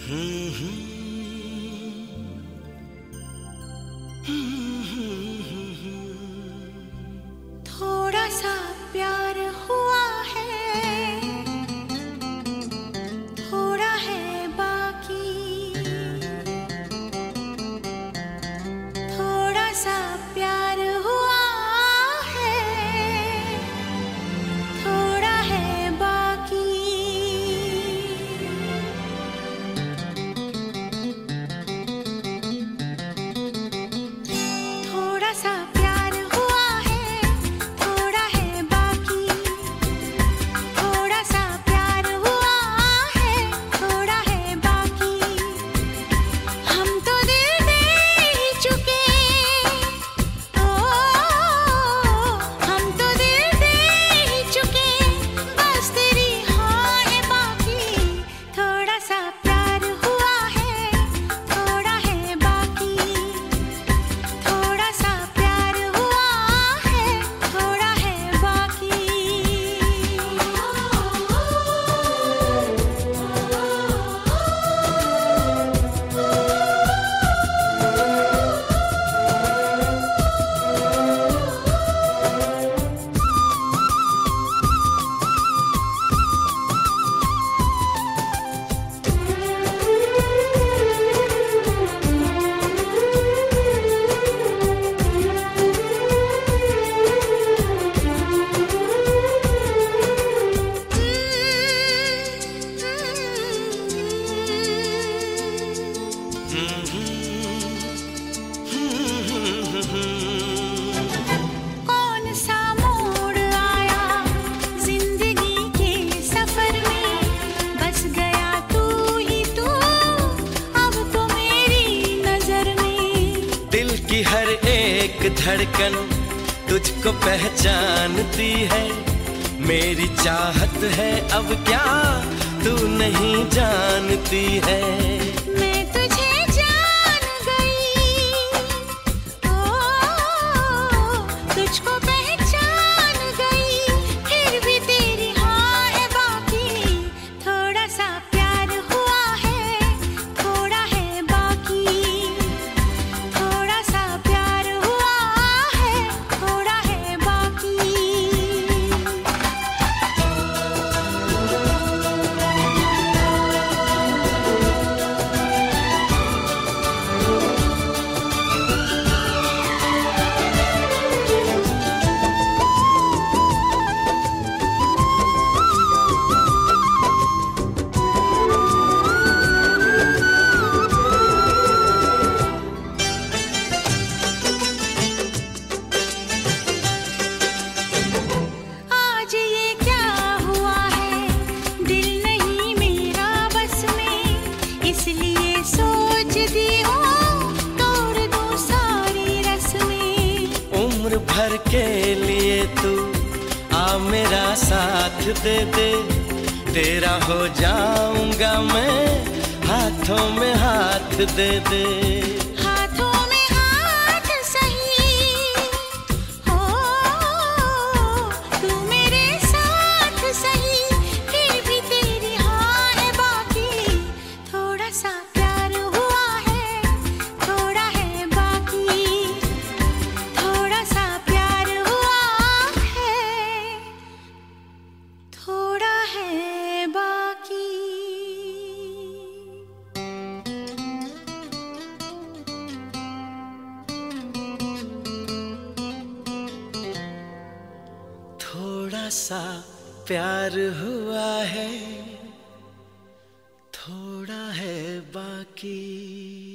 थोड़ा सा प्यार हुआ है, थोड़ा है बाकी। थोड़ा सा प्यार हुआ है, थोड़ा है बाकी। थोड़ा सा प्यार हुआ है, थोड़ा है बाकी। थोड़ा सा प्यार हुआ है, थोड़ा है बाकी। हम तो दिल दे ही चुके, ओ हम तो दिल दे ही चुके, बस तेरी हाँ है बाकी। थोड़ा सा प्यार हुआ है, थोड़ा है बाकी। थोड़ा सा प्यार हुआ है, थोड़ा है बाकी। कौन सा मोड़ आया जिंदगी के सफर में, बस गया तू ही तू अब तो मेरी नजर में। दिल की हर एक धड़कन तुझको पहचानती है, मेरी चाहत है अब क्या तू नहीं जानती है। मैं तुझे जान गई, ओ तुझको पहचान गई, फिर भी तेरी हाँ है बाकी। थोड़ा सा प्यार हुआ है, थोड़ा है बाकी। थोड़ा सा प्यार हुआ है, थोड़ा है बाकी। आज ये क्या हुआ है, दिल नहीं मेरा बस में, इसलिए सोचती हूँ तोड़ दूँ सारी रस्में। उम्र भर के लिए तू आ मेरा साथ दे दे, तेरा हो जाऊंगा मैं, हाथों में हाथ दे दे। हाथों में हाथ सही हो, तू मेरे साथ सही, फिर भी तेरी हाँ है बाकी। थोड़ा सा प्यार हुआ है, थोड़ा है बाकी। थोड़ा सा प्यार हुआ है, थोड़ा है बाकी। थोड़ा सा प्यार हुआ है, थोड़ा है बाकी।